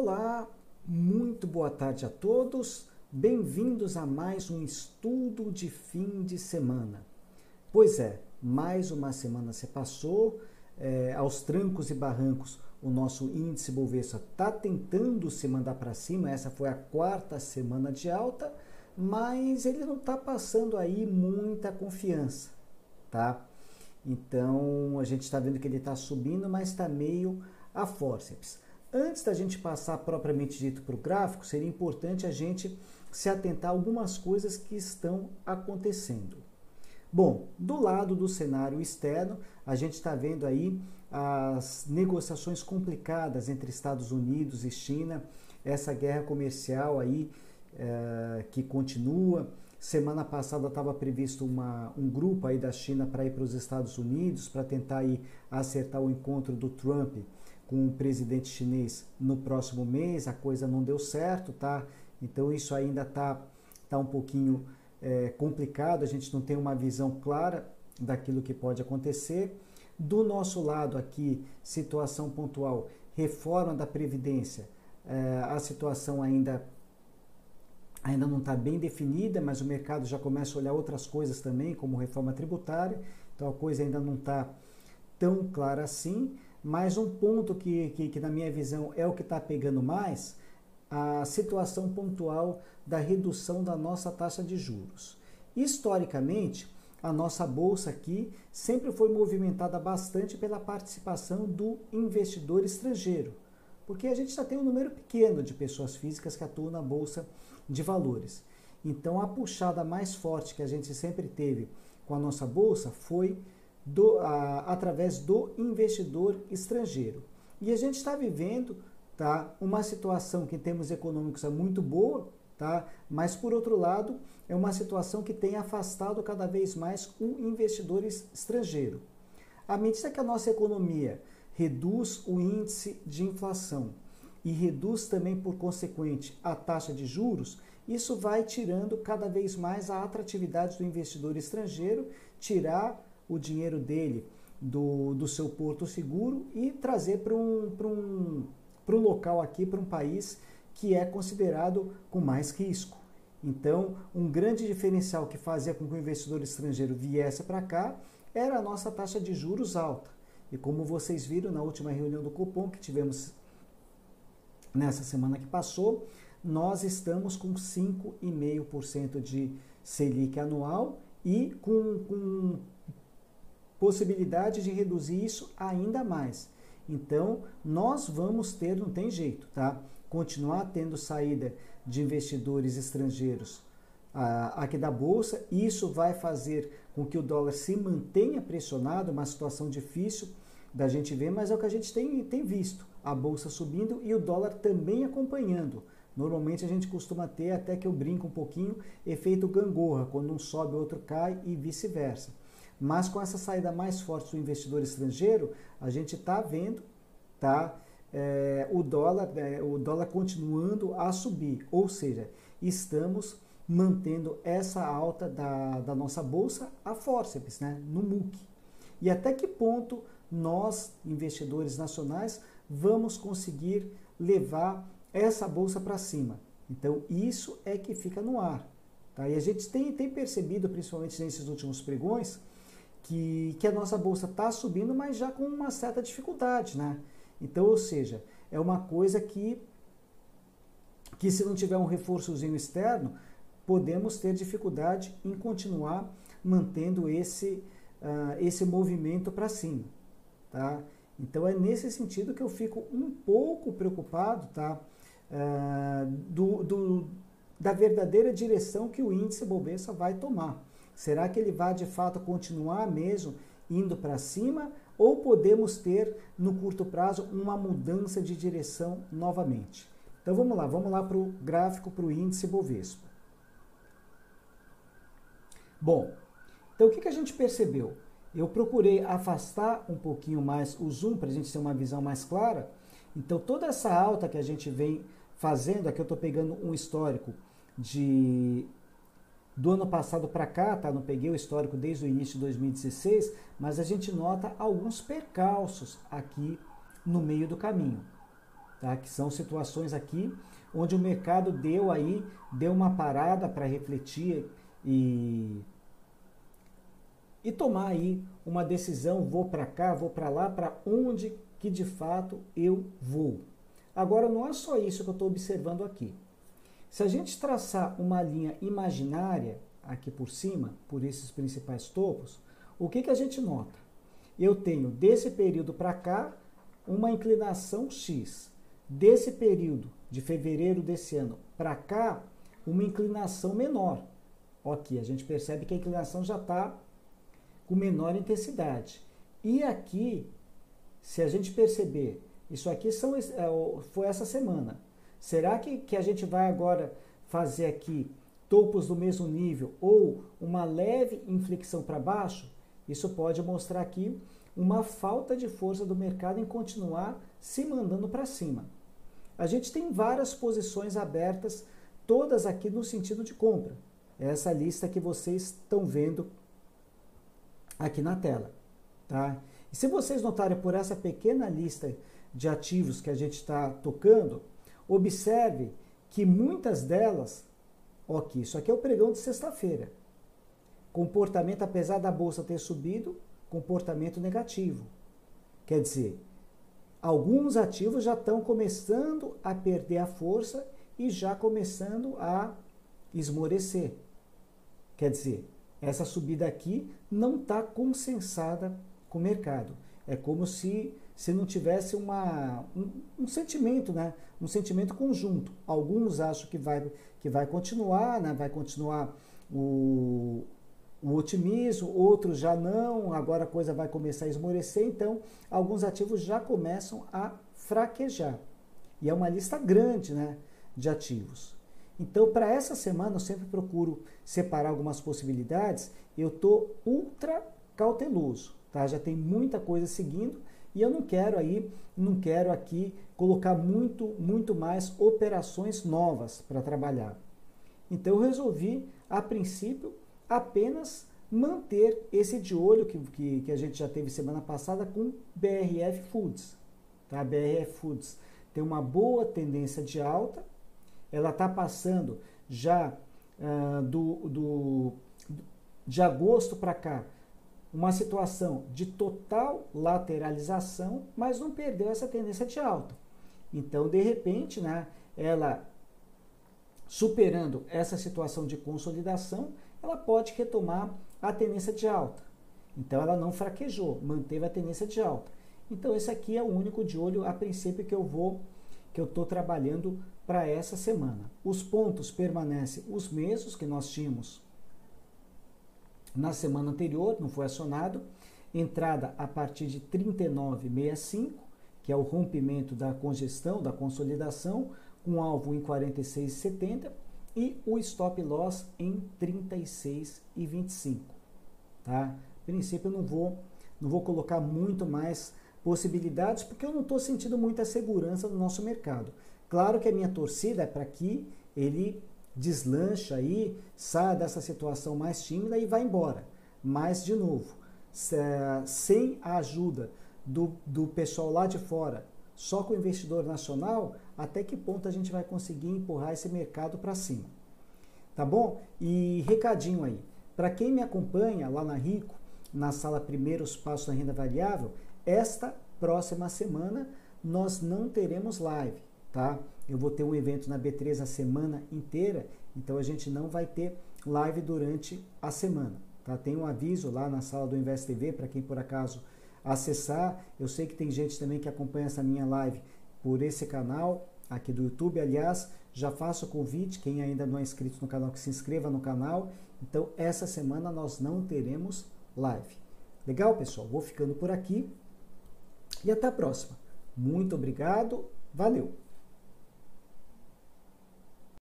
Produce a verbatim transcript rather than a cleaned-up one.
Olá, muito boa tarde a todos, bem-vindos a mais um estudo de fim de semana. Pois é, mais uma semana se passou, é, aos trancos e barrancos o nosso índice Bovespa está tentando se mandar para cima, essa foi a quarta semana de alta, mas ele não está passando aí muita confiança, tá? Então a gente está vendo que ele está subindo, mas está meio a fórceps. Antes da gente passar propriamente dito para o gráfico, seria importante a gente se atentar a algumas coisas que estão acontecendo. Bom, do lado do cenário externo, a gente está vendo aí as negociações complicadas entre Estados Unidos e China, essa guerra comercial aí é, que continua. Semana passada estava previsto uma, um grupo aí da China para ir para os Estados Unidos para tentar aí acertar o encontro do Trump com o presidente chinês no próximo mês. A coisa não deu certo, tá? Então isso ainda tá, tá um pouquinho é, complicado, a gente não tem uma visão clara daquilo que pode acontecer. Do nosso lado aqui, situação pontual, reforma da Previdência, é, a situação ainda, ainda não está bem definida, mas o mercado já começa a olhar outras coisas também, como reforma tributária, então a coisa ainda não está tão clara assim. Mas um ponto que, que, que na minha visão é o que está pegando mais, a situação pontual da redução da nossa taxa de juros. Historicamente, a nossa bolsa aqui sempre foi movimentada bastante pela participação do investidor estrangeiro, porque a gente já tem um número pequeno de pessoas físicas que atuam na bolsa de valores. Então a puxada mais forte que a gente sempre teve com a nossa bolsa foi Do, a, através do investidor estrangeiro. E a gente está vivendo, tá, uma situação que em termos econômicos é muito boa, tá, mas por outro lado é uma situação que tem afastado cada vez mais o investidor estrangeiro. À medida que a nossa economia reduz o índice de inflação e reduz também por consequente a taxa de juros, isso vai tirando cada vez mais a atratividade do investidor estrangeiro, tirar o dinheiro dele do, do seu porto seguro e trazer para um, para um, para um local aqui, para um país que é considerado com mais risco. Então, um grande diferencial que fazia com que o investidor estrangeiro viesse para cá era a nossa taxa de juros alta. E como vocês viram na última reunião do Copom que tivemos nessa semana que passou, nós estamos com cinco vírgula cinco por cento de Selic anual e com, com possibilidade de reduzir isso ainda mais. Então, nós vamos ter, não tem jeito, tá? Continuar tendo saída de investidores estrangeiros ah, aqui da Bolsa. Isso vai fazer com que o dólar se mantenha pressionado, uma situação difícil da gente ver, mas é o que a gente tem, tem visto. A Bolsa subindo e o dólar também acompanhando. Normalmente a gente costuma ter, até que eu brinco um pouquinho, efeito gangorra, quando um sobe o outro cai e vice-versa. Mas com essa saída mais forte do investidor estrangeiro, a gente está vendo, tá, é, o, dólar, é, o dólar continuando a subir. Ou seja, estamos mantendo essa alta da, da nossa bolsa a fórceps, né, no M U C. E até que ponto nós, investidores nacionais, vamos conseguir levar essa bolsa para cima? Então, isso é que fica no ar. Tá? E a gente tem, tem percebido, principalmente nesses últimos pregões, Que, que a nossa bolsa está subindo, mas já com uma certa dificuldade, né? Então, ou seja, é uma coisa que, que se não tiver um reforçozinho externo, podemos ter dificuldade em continuar mantendo esse, uh, esse movimento para cima, tá? Então, é nesse sentido que eu fico um pouco preocupado, tá? Uh, do, do, da verdadeira direção que o índice Bovespa vai tomar. Será que ele vai de fato continuar mesmo indo para cima ou podemos ter no curto prazo uma mudança de direção novamente? Então vamos lá, vamos lá para o gráfico, para o índice Bovespa. Bom, então o que, que a gente percebeu? Eu procurei afastar um pouquinho mais o zoom para a gente ter uma visão mais clara. Então toda essa alta que a gente vem fazendo, aqui eu estou pegando um histórico de... do ano passado para cá, tá? Não peguei o histórico desde o início de dois mil e dezesseis, mas a gente nota alguns percalços aqui no meio do caminho, tá? Que são situações aqui onde o mercado deu aí, deu uma parada para refletir e, e tomar aí uma decisão, vou para cá, vou para lá, para onde que de fato eu vou. Agora, não é só isso que eu estou observando aqui. Se a gente traçar uma linha imaginária aqui por cima, por esses principais topos, o que, que a gente nota? Eu tenho desse período para cá uma inclinação X. Desse período de fevereiro desse ano para cá, uma inclinação menor. Aqui a gente percebe que a inclinação já está com menor intensidade. E aqui, se a gente perceber, isso aqui são, foi essa semana. Será que, que a gente vai agora fazer aqui topos do mesmo nível ou uma leve inflexão para baixo? Isso pode mostrar aqui uma falta de força do mercado em continuar se mandando para cima. A gente tem várias posições abertas, todas aqui no sentido de compra. Essa lista que vocês estão vendo aqui na tela, tá? E se vocês notarem por essa pequena lista de ativos que a gente está tocando, observe que muitas delas, ok, isso aqui é o pregão de sexta-feira. Comportamento, apesar da bolsa ter subido, comportamento negativo. Quer dizer, alguns ativos já estão começando a perder a força e já começando a esmorecer. Quer dizer, essa subida aqui não está consensada com o mercado. É como se, se não tivesse uma, um, um sentimento, né? Um sentimento conjunto. Alguns acham que vai, que vai continuar, né? Vai continuar o, o otimismo, outros já não, agora a coisa vai começar a esmorecer, então alguns ativos já começam a fraquejar. E é uma lista grande, né, de ativos. Então, para essa semana, eu sempre procuro separar algumas possibilidades. Eu estou ultra cauteloso, tá? Já tem muita coisa seguindo e eu não quero aí, não quero aqui colocar muito, muito mais operações novas para trabalhar. Então, eu resolvi, a princípio, apenas manter esse de olho que, que, que a gente já teve semana passada com B R F Foods. Tá? B R F Foods tem uma boa tendência de alta, ela está passando já uh, do, do, de agosto para cá uma situação de total lateralização, mas não perdeu essa tendência de alta. Então, de repente, né, ela superando essa situação de consolidação, ela pode retomar a tendência de alta. Então, ela não fraquejou, manteve a tendência de alta. Então, esse aqui é o único de olho, a princípio, que eu vou, que eu estou trabalhando para essa semana. Os pontos permanecem os mesmos que nós tínhamos na semana anterior, não foi acionado. Entrada a partir de trinta e nove vírgula sessenta e cinco, que é o rompimento da congestão, da consolidação, com alvo em quarenta e seis vírgula setenta e o stop loss em trinta e seis vírgula vinte e cinco. Tá? A princípio eu não vou, não vou colocar muito mais possibilidades, porque eu não estou sentindo muita segurança no nosso mercado. Claro que a minha torcida é para que ele deslanche aí, saia dessa situação mais tímida e vá embora. Mas, de novo, sem a ajuda do, do pessoal lá de fora, só com o investidor nacional, até que ponto a gente vai conseguir empurrar esse mercado para cima. Tá bom? E recadinho aí, para quem me acompanha lá na Rico, na sala Primeiros Passos da Renda Variável, esta próxima semana nós não teremos live, tá? Eu vou ter um evento na B três a semana inteira, então a gente não vai ter live durante a semana, tá? Tem um aviso lá na sala do Invest T V para quem por acaso acessar. Eu sei que tem gente também que acompanha essa minha live por esse canal aqui do YouTube. Aliás, já faço o convite, quem ainda não é inscrito no canal, que se inscreva no canal. Então, essa semana nós não teremos live. Legal, pessoal? Vou ficando por aqui e até a próxima. Muito obrigado, valeu!